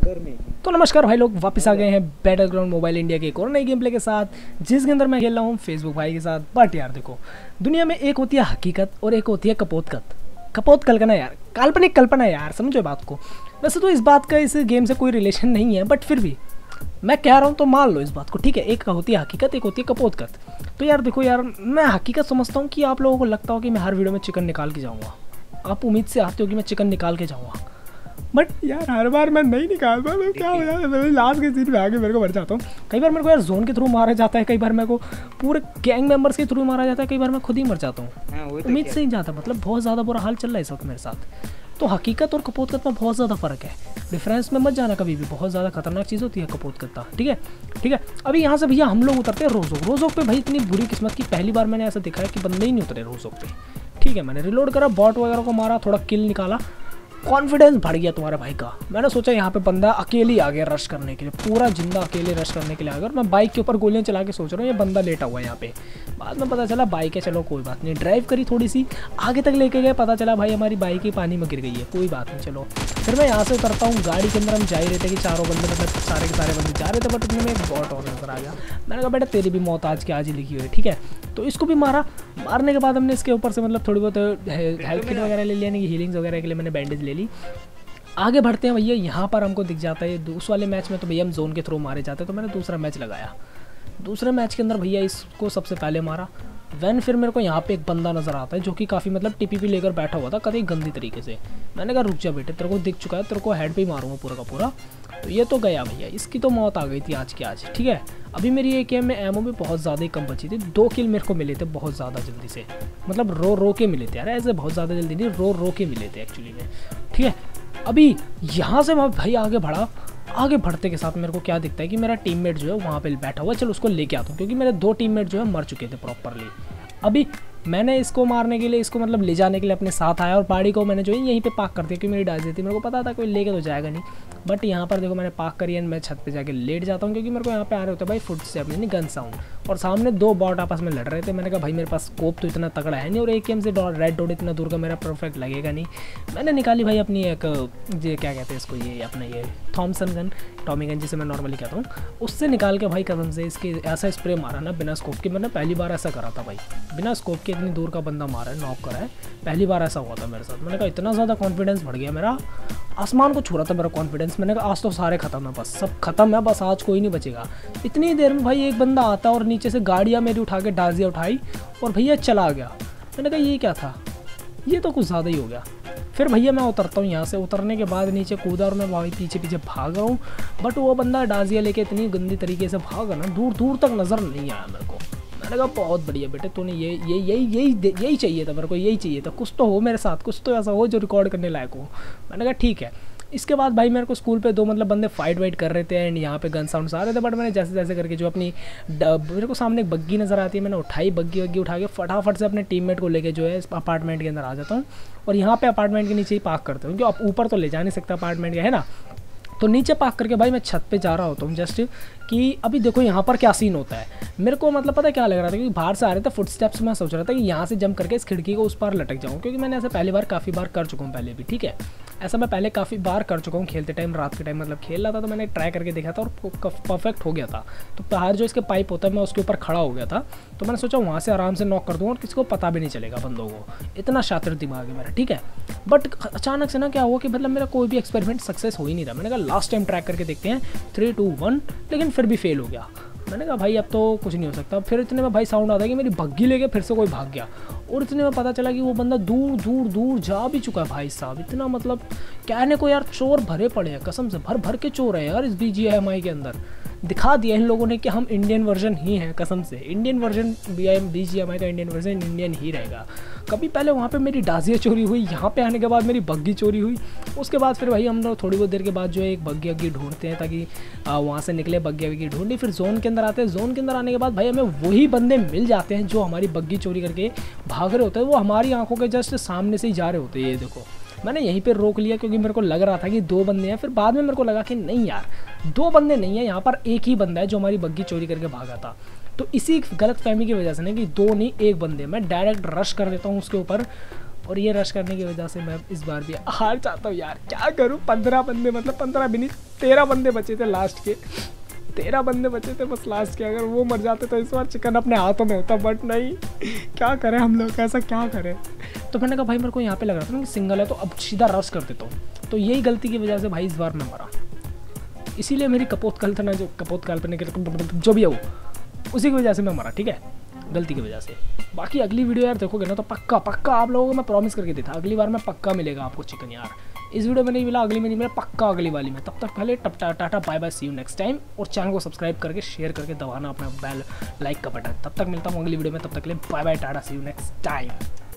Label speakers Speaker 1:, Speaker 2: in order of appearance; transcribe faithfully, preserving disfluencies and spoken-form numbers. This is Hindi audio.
Speaker 1: तो नमस्कार भाई लोग, वापस आ गए हैं बैटलग्राउंड मोबाइल इंडिया के एक और नई गेम प्ले के साथ, जिसके अंदर मैं खेल रहा हूँ फेसबुक भाई के साथ। बट यार देखो, दुनिया में एक होती है हकीकत और एक होती है कपोतकत कपोत कल्पना यार, काल्पनिक कल्पना यार, समझो बात को। वैसे तो इस बात का इस गेम से कोई रिलेशन नहीं है, बट फिर भी मैं कह रहा हूँ तो मान लो इस बात को, ठीक है। एक होती है हकीकत, एक होती है कपोतकत। तो यार देखो यार, मैं हकीकत समझता हूँ कि आप लोगों को लगता हो कि मैं हर वीडियो में चिकन निकाल के जाऊँगा, आप उम्मीद से आते हो कि मैं चिकन निकाल के जाऊँगा, बट यार हर बार मैं नहीं निकालता। मैं क्या हो जाता है, लास्ट के सीट पे आके मेरे को मर जाता हूँ। कई बार मेरे को यार जोन के थ्रू मारा जाता है, कई बार मेरे को पूरे गैंग मेंबर्स के थ्रू मारा जाता है, कई बार मैं खुद ही मर जाता हूँ, उम्मीद से ही जाता। मतलब बहुत ज़्यादा बुरा हाल चल रहा है इस वक्त मेरे साथ। तो हकीकत और कपोतकत में बहुत ज़्यादा फ़र्क है, डिफरेंस में मत जाना कभी भी, बहुत ज़्यादा खतरनाक चीज़ होती है कपोतकत्ता। ठीक है ठीक है। अभी यहाँ से भैया हम लोग उतरते हैं रोज़ोक। रोज़ोक पे भाई इतनी बुरी किस्मत की पहली बार मैंने ऐसा देखा है कि बंदे ही नहीं उतरे रोज़ोक पे। ठीक है, मैंने रिलोड करा, बॉट वगैरह को मारा, थोड़ा किल निकाला, कॉन्फिडेंस बढ़ गया तुम्हारे भाई का। मैंने सोचा यहाँ पे बंदा अकेले आ गया रश करने के लिए, पूरा जिंदा अकेले रश करने के लिए आ गया। और मैं बाइक के ऊपर गोलियां चला के सोच रहा हूँ ये बंदा लेटा हुआ है यहाँ पे। बाद में पता चला बाइक है, चलो कोई बात नहीं। ड्राइव करी थोड़ी सी आगे तक लेके गए, पता चला भाई हमारी बाइक ही पानी में गिर गई है, कोई बात नहीं। चलो फिर मैं यहाँ से उतरता हूँ। गाड़ी के अंदर हम जा ही रहे थे कि चारों बंदे, मतलब सारे के सारे बंदे जा रहे थे, बट उनमें में एक बॉट और नजर आ गया। मैंने कहा बेटा तेरी भी मौत आज की आज ही लिखी हुई है। ठीक है, तो इसको भी मारा। मारने के बाद हमने इसके ऊपर से मतलब थोड़ी बहुत हेल्थ किट वगैरह ले लिया, नहीं हीलिंग्स वगैरह के लिए मैंने बैंडेज ले ली। आगे बढ़ते हैं भैया। यहाँ पर हमको दिख जाता है उस वाले मैच में तो भैया हम जोन के थ्रू मारे जाते हैं, तो मैंने दूसरा मैच लगाया। दूसरे मैच के अंदर भैया इसको सबसे पहले मारा। वैन फिर मेरे को यहाँ पे एक बंदा नज़र आता है जो कि काफ़ी मतलब टीपीपी लेकर बैठा हुआ था, कभी गंदी तरीके से। मैंने कहा रुक जा बेटे, तेरे को दिख चुका है, तेरे को हेड पे ही मारूंगा पूरा का पूरा। तो ये तो गया भैया, इसकी तो मौत आ गई थी आज की आज। ठीक है, अभी मेरी एक एम में एमओ भी बहुत ज़्यादा ही कम बची थी। दो किल मेरे को मिले थे बहुत ज़्यादा जल्दी से, मतलब रो रो के मिले थे यार, ऐसे बहुत ज़्यादा जल्दी नहीं, रो रो के मिले थे एक्चुअली में। ठीक है, अभी यहाँ से मैं भाई आगे बढ़ा। आगे बढ़ते के साथ मेरे को क्या दिखता है कि मेरा टीममेट जो है वहाँ पे बैठा हुआ है। चलो उसको लेके आता हूँ, क्योंकि मेरे दो टीममेट जो है मर चुके थे प्रॉपरली। अभी मैंने इसको मारने के लिए, इसको मतलब ले जाने के लिए अपने साथ आया, और गाड़ी को मैंने जो है यहीं पे पार्क कर दिया, क्योंकि मेरी डाल देती, मेरे को पता था कोई लेके तो जाएगा नहीं। बट यहाँ पर देखो मैंने पार्क करी है, मैं छत पे जाके लेट जाता हूँ, क्योंकि मेरे को यहाँ पे आ रहे होते हैं भाई फुट स्टेप यानी गन साउंड, और सामने दो बॉट आपस में लड़ रहे थे। मैंने कहा भाई मेरे पास स्कोप तो इतना तगड़ा है नहीं, और एक एम से रेड डॉट इतना दूर का मेरा परफेक्ट लगेगा नहीं। मैंने निकाली भाई अपनी एक, ये क्या कहते हैं इसको, ये अपना ये थॉमसन गन, टॉमी गन जिसे मैं नॉर्मली कहता हूँ, उससे निकाल के भाई कसम से इसके ऐसा स्प्रे मारा ना बिना स्कोप के। मैंने पहली बार ऐसा करा था भाई, बिना स्कोप के इतनी दूर का बंदा मारा है, नॉक करा है, पहली बार ऐसा हुआ था मेरे साथ। मैंने कहा इतना ज़्यादा कॉन्फिडेंस बढ़ गया मेरा, आसमान को छू रहा था मेरा कॉन्फिडेंस। मैंने कहा आज तो सारे खत्म है, बस सब खत्म है, बस आज कोई नहीं बचेगा। इतनी देर में भाई एक बंदा आता और नीचे से गाड़ियाँ मेरी उठा के डाजिया उठाई और भैया चला गया। मैंने कहा ये क्या था, ये तो कुछ ज़्यादा ही हो गया। फिर भैया मैं उतरता हूँ यहाँ से, उतरने के बाद नीचे कूदा और मैं वही पीछे पीछे भाग रहा हूँ, बट वो बंदा डाजिया लेके इतनी गंदी तरीके से भागा ना, दूर दूर तक नज़र नहीं आया मेरे को। मैंने कहा बहुत बढ़िया बेटे, तूने ये ये यही यही यही चाहिए था मेरे को, यही चाहिए था, कुछ तो हो मेरे साथ, कुछ तो ऐसा हो जो रिकॉर्ड करने लायक हो। मैंने कहा ठीक है। इसके बाद भाई मेरे को स्कूल पे दो मतलब बंदे फाइट वाइट कर रहे थे, एंड यहाँ पे गन साउंड्स आ रहे थे, बट मैंने जैसे जैसे करके जो अपनी मेरे को सामने एक बग्गी नज़र आती है, मैंने उठाई बग्गी वग्गी उठा के फटाफट से अपने टीममेट को लेके जो है अपार्टमेंट के अंदर आ जाता हूँ, और यहाँ पे अपार्टमेंट के नीचे ही पार्क करता हूँ, क्योंकि ऊपर तो ले जा नहीं सकता अपार्टमेंट का, है ना। तो नीचे पार्क करके भाई मैं छत पे जा रहा होता हूँ जस्ट, कि अभी देखो यहाँ पर क्या सीन होता है। मेरे को मतलब पता है क्या लग रहा था, क्योंकि बाहर से आ रहे थे फुटस्टेप्स, मैं सोच रहा था कि यहाँ से जंप करके इस खिड़की को उस पार लटक जाऊँ, क्योंकि मैंने ऐसा पहली बार काफ़ी बार कर चुका हूँ पहले भी। ठीक है, ऐसा मैं पहले काफ़ी बार कर चुका हूँ खेलते टाइम, रात के टाइम मतलब खेल रहा था, तो मैंने ट्राई करके देखा था और परफेक्ट हो गया था। तो बाहर जो इसके पाइप होता है मैं उसके ऊपर खड़ा हो गया था, तो मैंने सोचा वहाँ से आराम से नॉक कर दूँ और किसी को पता भी नहीं चलेगा बंदों को, इतना शातिर दिमाग है मेरा। ठीक है, बट अचानक से ना क्या हुआ कि मतलब मेरा कोई भी एक्सपेरिमेंट सक्सेस हो ही नहीं रहा। मैंने कहा लास्ट टाइम ट्रैक करके देखते हैं, थ्री टू वन, लेकिन फिर भी फेल हो गया। मैंने कहा भाई अब तो कुछ नहीं हो सकता। फिर इतने में भाई साउंड आता है कि मेरी बग्गी लेके फिर से कोई भाग गया, और इतने में पता चला कि वो बंदा दूर दूर दूर जा भी चुका है भाई साहब। इतना मतलब कहने को यार चोर भरे पड़े हैं, कसम से भर भर के चोर है यार इस बी जी एम आई के अंदर। दिखा दिया इन लोगों ने कि हम इंडियन वर्जन ही हैं, कसम से Indian version B I M B G M I का इंडियन वर्जन इंडियन ही रहेगा। कभी पहले वहाँ पे मेरी डाजिया चोरी हुई, यहाँ पे आने के बाद मेरी बग्गी चोरी हुई, उसके बाद फिर भाई हम लोग थोड़ी बहुत देर के बाद जो है एक बग्गी वग्गी ढूंढते हैं ताकि वहाँ से निकले, बग्गी वग्गी ढूंढी, फिर जोन के अंदर आते हैं। जोन के अंदर आने के बाद भाई हमें वही बंदे मिल जाते हैं जो हमारी बग्गी चोरी करके भाग रहे होते हैं, वो हमारी आंखों के जस्ट सामने से ही जा रहे होते हैं। ये देखो मैंने यहीं पे रोक लिया, क्योंकि मेरे को लग रहा था कि दो बंदे हैं, फिर बाद में मेरे को लगा कि नहीं यार दो बंदे नहीं है, यहाँ पर एक ही बंदा है जो हमारी बग्गी चोरी करके भागा था। तो इसी गलत फहमी की वजह से नहीं कि दो नहीं एक बंदे, मैं डायरेक्ट रश कर देता हूँ उसके ऊपर, और ये रश करने की वजह से मैं इस बार भी हार जाता हूँ यार। क्या करूँ, पंद्रह बंदे मतलब पंद्रह भी नहीं तेरह बंदे बचे थे लास्ट के, तेरह बंदे बचे थे बस लास्ट के। अगर वो मर जाते तो इस बार चिकन अपने हाथों में होता, बट नहीं, क्या करें हम लोग, ऐसा क्या करें। तो मैंने कहा भाई मेरे को यहाँ पे लग रहा था ना कि सिंगल है, तो अब सीधा रश कर देता हूँ। तो यही गलती की वजह से भाई इस बार मैं मरा, इसीलिए मेरी कपोत कल्पना जो कपोत काल्पना के जो भी है वो उसी की वजह से मैं मरा, ठीक है, गलती की वजह से। बाकी अगली वीडियो यार देखोगे ना तो पक्का पक्का आप लोगों को मैं प्रॉमिस करके देता, अगली बार में पक्का मिलेगा आपको चिकन यार। इस वीडियो में नहीं मिला, अगली में नहीं मिला, पक्का अगली वाली में। तब तक पहले टपटा tata bye bye, see you next time. और चैनल को सब्सक्राइब करके शेयर करके दबाना अपना बेल लाइक का बटन। तब तक मिलता हूँ अगली वीडियो में, तब तक के लिए bye bye tata, see you next time.